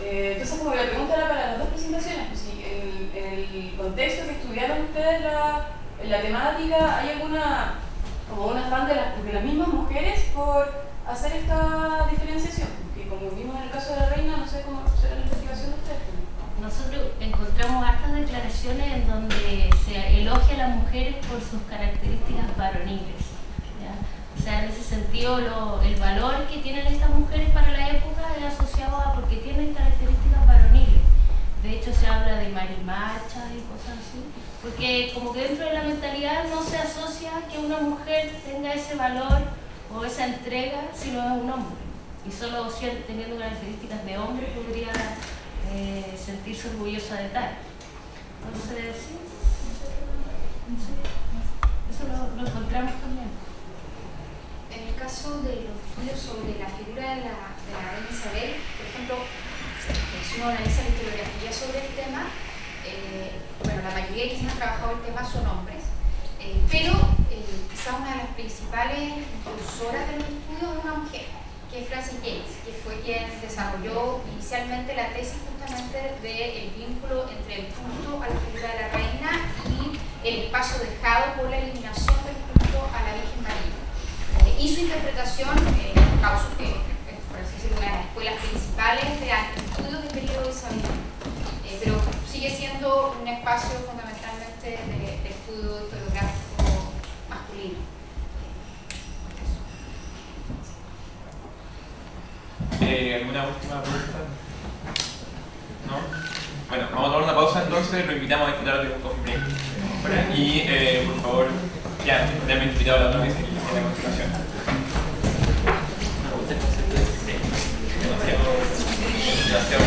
Entonces, como que la pregunta era para las dos presentaciones, pues si en el contexto que estudiaron ustedes en la temática, ¿hay alguna, como un afán de las mismas mujeres por hacer esta diferenciación? Que como vimos en el caso de la reina, no sé cómo será la investigación de ustedes. Nosotros encontramos hartas declaraciones en donde se elogia a las mujeres por sus características varoniles, ¿ya? O sea, en ese sentido, el valor que tienen estas mujeres para la época es asociado a porque tienen características varoniles. De hecho, se habla de marimarchas y cosas así, porque como que dentro de la mentalidad no se asocia que una mujer tenga ese valor o esa entrega si no es un hombre. Y solo teniendo características de hombre podría sentirse orgullosa de tal. Entonces, sí, eso lo encontramos también. En el caso de los estudios sobre la figura de la reina Isabel, por ejemplo, si uno analiza la historiografía sobre el tema, bueno, la mayoría de quienes han trabajado el tema son hombres, pero quizá una de las principales impulsoras de los estudios es una mujer, que es Frances Yates, que fue quien desarrolló inicialmente la tesis justamente del vínculo entre el culto a la figura de la reina y el espacio dejado por la eliminación del culto a la Virgen María. Y su interpretación causó que, por así decirlo, una de las escuelas principales de estudios del periodo isabelino, pero sigue siendo un espacio fundamentalmente de estudio historiográfico masculino. ¿Alguna última pregunta? ¿No? Bueno, vamos a tomar una pausa entonces, lo invitamos a disfrutar de un coffee break. Y por favor, ya me han invitado a la otra vez en la continuación. Demasiado